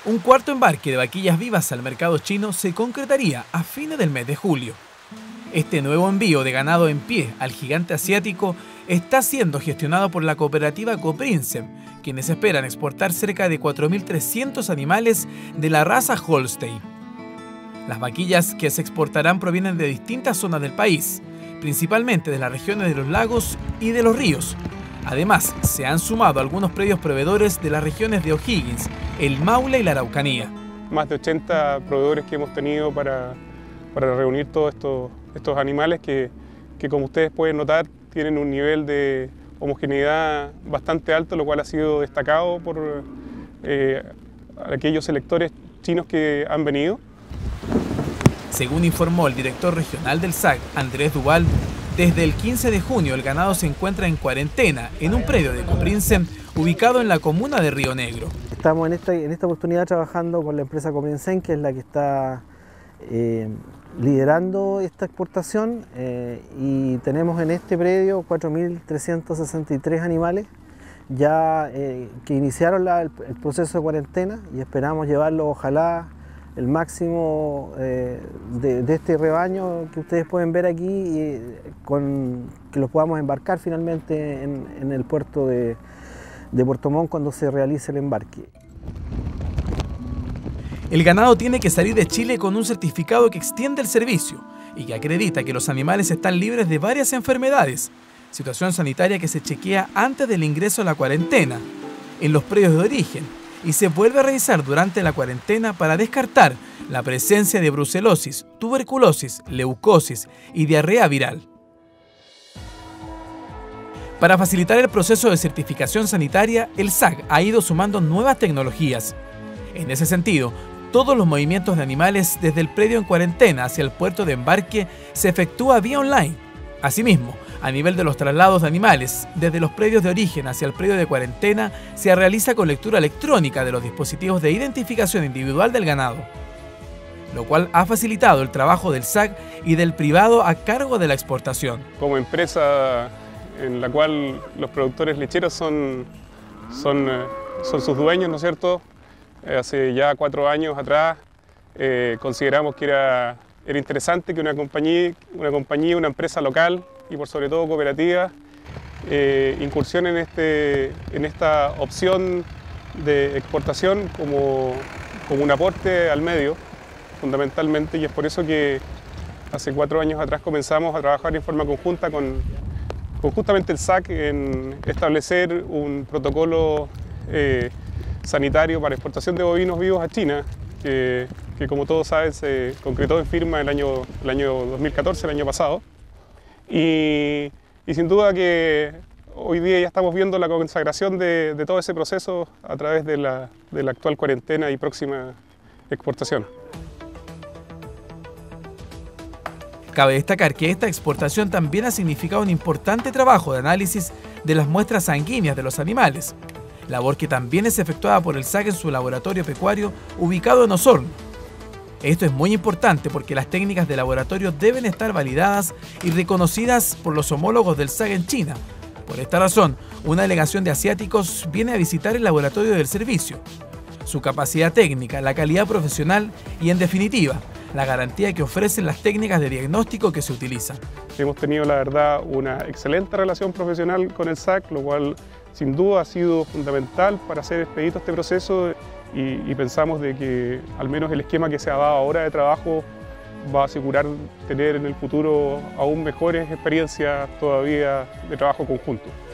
Un cuarto embarque de vaquillas vivas al mercado chino se concretaría a fines del mes de julio. Este nuevo envío de ganado en pie al gigante asiático está siendo gestionado por la cooperativa Coprinsem, quienes esperan exportar cerca de 4.300 animales de la raza Holstein. Las vaquillas que se exportarán provienen de distintas zonas del país, principalmente de las regiones de los lagos y de los ríos. Además, se han sumado algunos predios proveedores de las regiones de O'Higgins, el Maule y la Araucanía. Más de 80 proveedores que hemos tenido para reunir todos estos animales que, como ustedes pueden notar, tienen un nivel de homogeneidad bastante alto, lo cual ha sido destacado por aquellos selectores chinos que han venido. Según informó el director regional del SAC, Andrés Duval, desde el 15 de junio el ganado se encuentra en cuarentena en un predio de Coprinsem ubicado en la comuna de Río Negro. Estamos en esta oportunidad trabajando con la empresa Coprinsem, que es la que está liderando esta exportación, y tenemos en este predio 4.363 animales ya que iniciaron el proceso de cuarentena, y esperamos llevarlo, ojalá, el máximo de este rebaño que ustedes pueden ver aquí, que los podamos embarcar finalmente en el puerto de Puerto Montt cuando se realice el embarque. El ganado tiene que salir de Chile con un certificado que extiende el servicio y que acredita que los animales están libres de varias enfermedades, situación sanitaria que se chequea antes del ingreso a la cuarentena, en los predios de origen, y se vuelve a revisar durante la cuarentena para descartar la presencia de brucelosis, tuberculosis, leucosis y diarrea viral. Para facilitar el proceso de certificación sanitaria, el SAC ha ido sumando nuevas tecnologías. En ese sentido, todos los movimientos de animales desde el predio en cuarentena hacia el puerto de embarque se efectúa vía online. Asimismo, a nivel de los traslados de animales, desde los predios de origen hacia el predio de cuarentena, se realiza con lectura electrónica de los dispositivos de identificación individual del ganado, lo cual ha facilitado el trabajo del SAC y del privado a cargo de la exportación. Como empresa en la cual los productores lecheros son sus dueños, ¿no es cierto? Hace ya 4 años atrás consideramos que era interesante que una compañía, una empresa local y por sobre todo cooperativa incursionen en esta opción de exportación como un aporte al medio, fundamentalmente, y es por eso que hace 4 años atrás comenzamos a trabajar en forma conjunta con justamente el SAC en establecer un protocolo sanitario para exportación de bovinos vivos a China, que como todos saben se concretó en firma el año 2014, el año pasado. Y sin duda que hoy día ya estamos viendo la consagración de todo ese proceso a través de la actual cuarentena y próxima exportación. Cabe destacar que esta exportación también ha significado un importante trabajo de análisis de las muestras sanguíneas de los animales, labor que también es efectuada por el SAC en su laboratorio pecuario ubicado en Osorno. Esto es muy importante porque las técnicas de laboratorio deben estar validadas y reconocidas por los homólogos del SAC en China. Por esta razón, una delegación de asiáticos viene a visitar el laboratorio del servicio. Su capacidad técnica, la calidad profesional y, en definitiva, la garantía que ofrecen las técnicas de diagnóstico que se utilizan. Hemos tenido, la verdad, una excelente relación profesional con el SAC, lo cual sin duda ha sido fundamental para hacer expedito este proceso, y pensamos de que al menos el esquema que se ha dado ahora de trabajo va a asegurar tener en el futuro aún mejores experiencias todavía de trabajo conjunto.